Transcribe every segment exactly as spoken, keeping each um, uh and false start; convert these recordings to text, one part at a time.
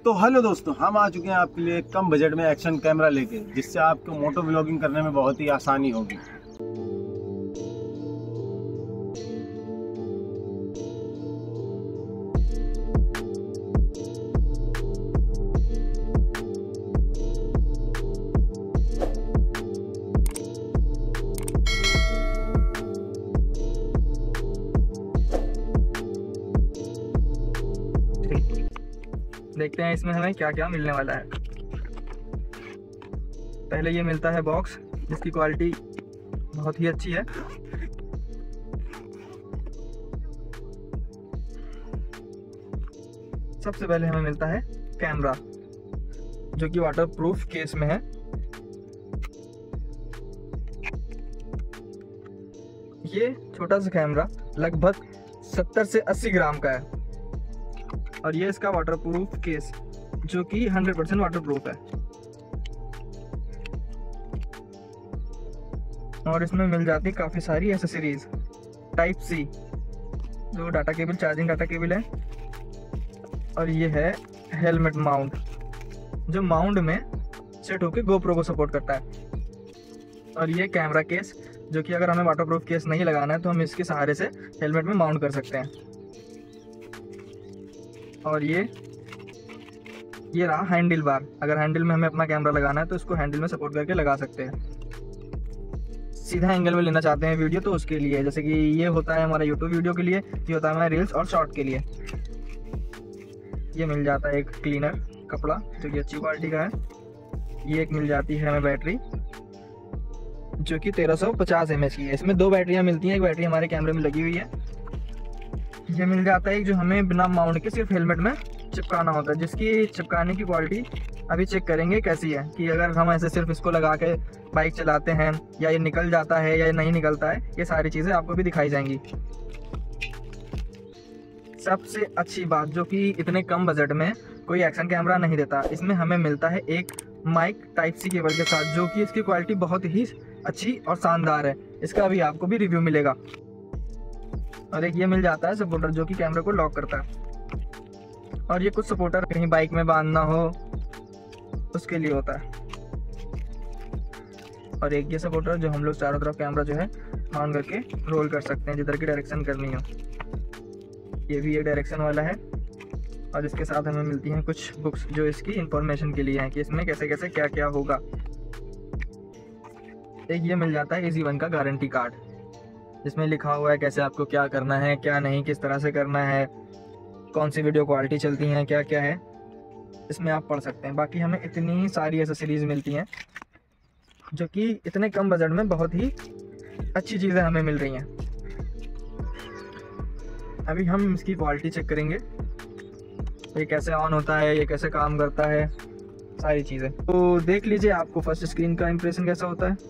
तो हेलो दोस्तों, हम आ चुके हैं आपके लिए कम बजट में एक्शन कैमरा लेके, जिससे आपको मोटो व्लॉगिंग करने में बहुत ही आसानी होगी। देखते हैं इसमें हमें क्या क्या मिलने वाला है। पहले ये मिलता है बॉक्स, जिसकी क्वालिटी बहुत ही अच्छी है। सबसे पहले हमें मिलता है कैमरा, जो कि वाटरप्रूफ केस में है। ये छोटा सा कैमरा लगभग सत्तर से अस्सी ग्राम का है, और ये इसका वाटरप्रूफ केस, जो कि सौ परसेंट वाटरप्रूफ है। और इसमें मिल जाती काफ़ी सारी एसेसरीज, टाइप सी जो data cable, charging data cable है। और ये है हेलमेट माउंट, जो माउंट में सेट होकर गोप्रो को सपोर्ट करता है। और ये कैमरा केस, जो कि अगर हमें वाटरप्रूफ केस नहीं लगाना है तो हम इसके सहारे से हेलमेट में माउंट कर सकते हैं। और ये ये रहा हैंडल बार। अगर हैंडल में हमें अपना कैमरा लगाना है तो इसको हैंडल में सपोर्ट करके लगा सकते हैं। सीधा एंगल में लेना चाहते हैं वीडियो तो उसके लिए, जैसे कि ये होता है हमारा यूट्यूब वीडियो के लिए, ये होता है हमारा रील्स और शॉर्ट के लिए। ये मिल जाता है एक क्लीनर कपड़ा, जो कि अच्छी क्वालिटी का है। ये एक मिल जाती है हमें बैटरी, जो कि तेरह सौ पचास एम एच की है। इसमें दो बैटरियाँ मिलती हैं, एक बैटरी हमारे कैमरे में लगी हुई है। ये मिल जाता है एक जो हमें बिना माउंट के सिर्फ हेलमेट में चिपकाना होता है, जिसकी चिपकाने की क्वालिटी अभी चेक करेंगे कैसी है, कि अगर हम ऐसे सिर्फ इसको लगा के बाइक चलाते हैं या ये निकल जाता है या ये नहीं निकलता है, ये सारी चीज़ें आपको भी दिखाई जाएंगी। सबसे अच्छी बात, जो कि इतने कम बजट में कोई एक्शन कैमरा नहीं देता, इसमें हमें मिलता है एक माइक टाइप सी केबल के साथ, जो कि इसकी क्वालिटी बहुत ही अच्छी और शानदार है। इसका भी आपको भी रिव्यू मिलेगा। और एक ये मिल जाता है सपोर्टर, जो कि कैमरे को लॉक करता है। और ये कुछ सपोर्टर कहीं बाइक में बांधना हो उसके लिए होता है। और एक ये सपोर्टर, जो हम लोग चारों तरफ कैमरा जो है माउंट करके रोल कर सकते हैं, जिधर की डायरेक्शन करनी हो। ये भी एक डायरेक्शन वाला है। और इसके साथ हमें मिलती हैं कुछ बुक्स, जो इसकी इंफॉर्मेशन के लिए हैं कि इसमें कैसे कैसे क्या क्या होगा। एक ये मिल जाता है इजी वन का गारंटी कार्ड, जिसमें लिखा हुआ है कैसे आपको क्या करना है, क्या नहीं, किस तरह से करना है, कौन सी वीडियो क्वालिटी चलती हैं, क्या क्या है, इसमें आप पढ़ सकते हैं। बाकी हमें इतनी सारी एसेसरीज मिलती हैं, जो कि इतने कम बजट में बहुत ही अच्छी चीज़ें हमें मिल रही हैं। अभी हम इसकी क्वालिटी चेक करेंगे, ये कैसे ऑन होता है, ये कैसे काम करता है, सारी चीज़ें। तो देख लीजिए आपको फर्स्ट स्क्रीन का इंप्रेशन कैसा होता है।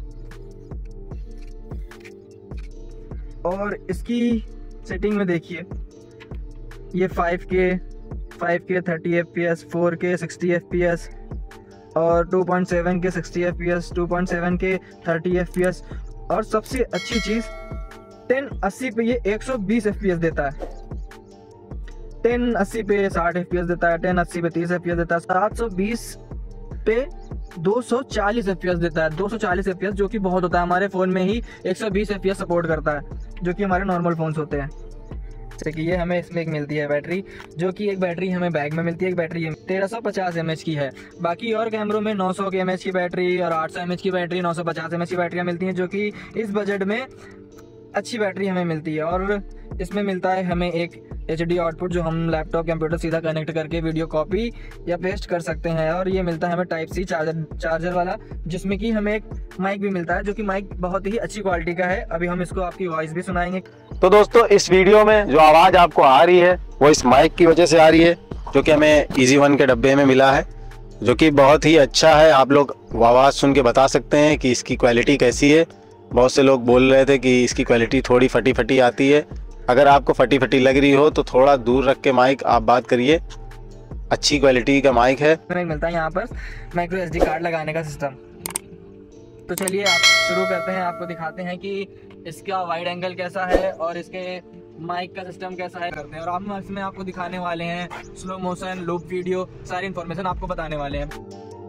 और इसकी सेटिंग में देखिए, ये five K, five K thirty F P S, four K sixty F P S, और two point seven K sixty F P S, two point seven K thirty F P S, और सबसे अच्छी चीज़ ten अस्सी पे ये एक सौ बीस एफ पी एस देता है। टेन अस्सी पे साठ एफ पी एस देता है, टेन अस्सी पे तीस एफ पी एस देता है, सात सौ बीस पे दो सौ चालीस एफ पी एस देता है। दो सौ चालीस एफ पी एस, जो कि बहुत होता है। हमारे फ़ोन में ही एक सौ बीस एफ पी एस सपोर्ट करता है, जो कि हमारे नॉर्मल फ़ोन्स होते हैं। जैसे कि ये हमें इसमें एक मिलती है बैटरी, जो कि एक बैटरी हमें बैग में मिलती है, एक बैटरी तेरह सौ पचास एम एच की है। बाकी और कैमरों में नौ सौ एम एच की बैटरी और आठ सौ एम एच की बैटरी, नौ सौ पचास एम एच की बैटरियाँ मिलती हैं, जो कि इस बजट में अच्छी बैटरी हमें मिलती है। और इसमें मिलता है हमें एक एच डी आउटपुट, जो हम लैपटॉप कंप्यूटर सीधा कनेक्ट करके वीडियो कॉपी या पेस्ट कर सकते हैं। और ये मिलता है हमें टाइप सी चार्जर चार्जर वाला, जिसमें कि हमें एक माइक भी मिलता है, जो कि माइक बहुत ही अच्छी क्वालिटी का है। अभी हम इसको आपकी वॉइस भी सुनाएंगे। तो दोस्तों, इस वीडियो में जो आवाज़ आपको आ रही है वो इस माइक की वजह से आ रही है, जो कि हमें इजी वन के डब्बे में मिला है, जो कि बहुत ही अच्छा है। आप लोग आवाज़ सुन के बता सकते हैं कि इसकी क्वालिटी कैसी है। बहुत से लोग बोल रहे थे कि इसकी क्वालिटी थोड़ी फटी फटी आती है। अगर आपको फटी फटी लग रही हो तो थोड़ा दूर रख के माइक आप बात करिए। अच्छी क्वालिटी का माइक है। मिलता है यहाँ पर माइक्रो एस डी कार्ड लगाने का सिस्टम। तो चलिए आप शुरू करते हैं, आपको दिखाते हैं कि इसका वाइड एंगल कैसा है और इसके माइक का सिस्टम कैसा है करते हैं, और हम इसमें आपको दिखाने वाले हैं स्लो मोशन, लूप वीडियो, सारी इन्फॉर्मेशन आपको बताने वाले हैं।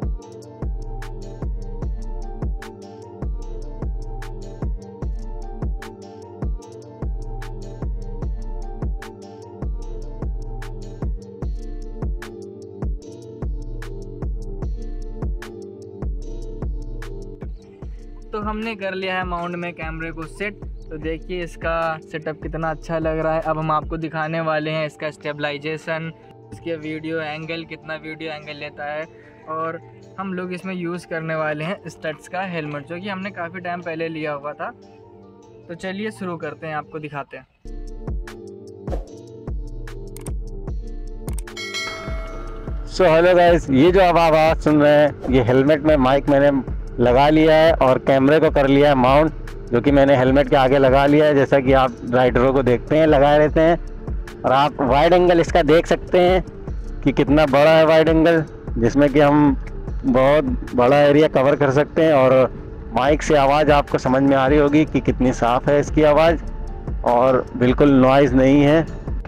तो हमने कर लिया है माउंट में कैमरे को सेट। तो देखिए इसका सेटअप कितना अच्छा लग रहा है। अब हम आपको दिखाने वाले हैं इसका स्टेबलाइजेशन, इसके वीडियो एंगल, कितना वीडियो एंगल लेता है, और हम लोग इसमें यूज़ करने वाले हैं स्टड्स का हेलमेट, जो कि हमने काफ़ी टाइम पहले लिया हुआ था। तो चलिए शुरू करते हैं, आपको दिखाते हैं। सो हेलो गाइस, ये जो आप आवाज़ सुन रहे हैं, ये हेलमेट में माइक मैंने लगा लिया है और कैमरे को कर लिया है माउंट, जो कि मैंने हेलमेट के आगे लगा लिया है, जैसा कि आप राइडरों को देखते हैं लगाए रहते हैं। और आप वाइड एंगल इसका देख सकते हैं कि कितना बड़ा है वाइड एंगल, जिसमें कि हम बहुत बड़ा एरिया कवर कर सकते हैं। और माइक से आवाज़ आपको समझ में आ रही होगी कि कितनी साफ़ है इसकी आवाज़, और बिल्कुल नॉइज़ नहीं है।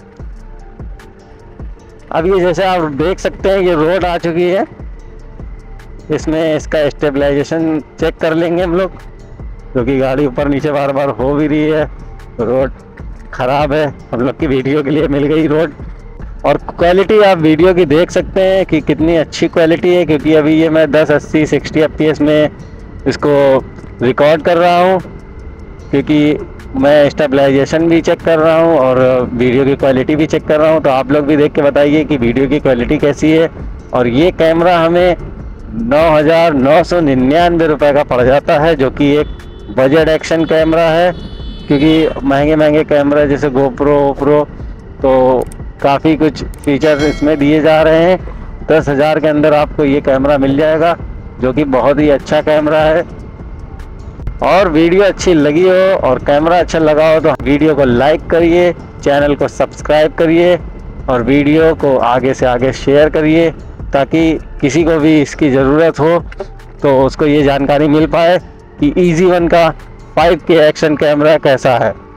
अब ये जैसे आप देख सकते हैं, ये रोड आ चुकी है, इसमें इसका स्टेबलाइजेशन चेक कर लेंगे हम लोग, क्योंकि गाड़ी ऊपर नीचे बार बार हो भी रही है। रोड ख़राब है, हम लोग की वीडियो के लिए मिल गई रोड। और क्वालिटी आप वीडियो की देख सकते हैं कि कितनी अच्छी क्वालिटी है, क्योंकि अभी ये मैं दस अस्सी सिक्सटी एफ पी एस में इसको रिकॉर्ड कर रहा हूँ, क्योंकि मैं स्टेबलाइजेशन भी चेक कर रहा हूँ और वीडियो की क्वालिटी भी चेक कर रहा हूँ। तो आप लोग भी देख के बताइए कि वीडियो की क्वालिटी कैसी है। और ये कैमरा हमें नौ हज़ार नौ सौ निन्यानवे रुपये का पड़ जाता है, जो कि एक बजट एक्शन कैमरा है, क्योंकि महंगे महंगे कैमरा जैसे गोप्रो ओप्रो तो काफ़ी कुछ फीचर्स इसमें दिए जा रहे हैं। दस हज़ार के अंदर आपको ये कैमरा मिल जाएगा, जो कि बहुत ही अच्छा कैमरा है। और वीडियो अच्छी लगी हो और कैमरा अच्छा लगा हो तो वीडियो को लाइक करिए, चैनल को सब्सक्राइब करिए और वीडियो को आगे से आगे शेयर करिए, ताकि किसी को भी इसकी ज़रूरत हो तो उसको ये जानकारी मिल पाए कि ईजी वन का फाइव के एक्शन कैमरा कैसा है।